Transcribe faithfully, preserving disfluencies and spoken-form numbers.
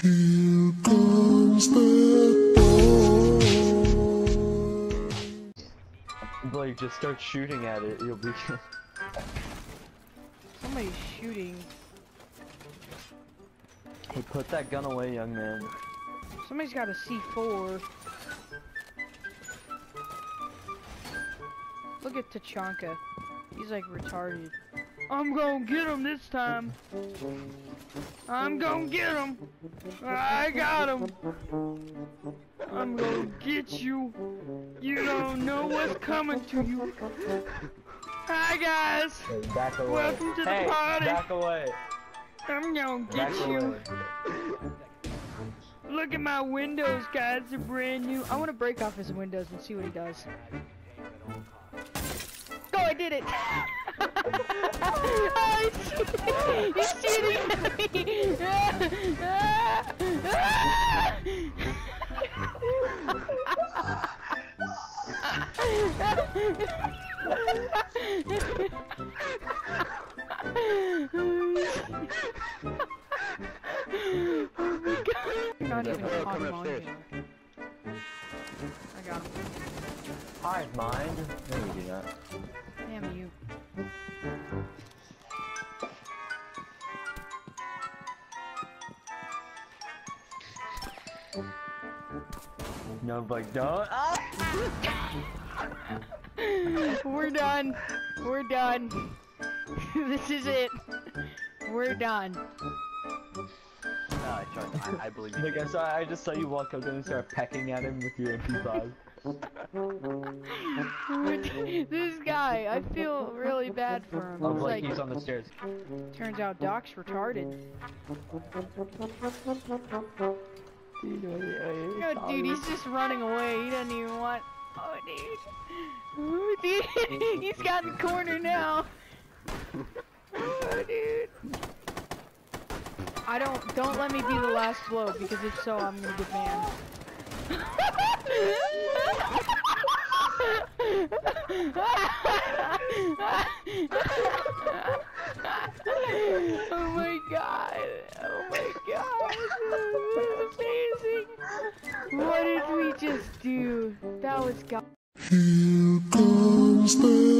Here comes the dawn. Blake, just start shooting at it. You'll be. Somebody's shooting. Hey, put that gun away, young man. Somebody's got a C four. Look at Tachanka. He's like retarded. I'm gonna get him this time. I'm gonna get him. I got him. I'm gonna get you. You don't know what's coming to you. Hi guys. Hey, back away. Welcome to the hey, party. Back away. I'm gonna get Back you. away. Look at my windows, guys. They're brand new. I want to break off his windows and see what he does. Go, I did it. Oh, he's shooting at me. Not even on mine. I got him. Hive mind. Let me do that. Damn you. No, Blake, don't. Ah! We're done. We're done. This is it. We're done. No, I tried. I, I believe you. Look, I saw. I just saw you walk up and start pecking at him with your M P five. This guy, I feel really bad for him. Oh, It's Blake, like, he's on the stairs. turns out Doc's retarded. Oh, dude, he's just running away. He doesn't even want. Oh, dude. Oh, dude, he's got in the corner now. Oh, dude. I don't. Don't let me be the last blow, because if so, I'm gonna get banned. Oh my god! Oh my god! This is amazing! What did we just do? That was god. Here comes the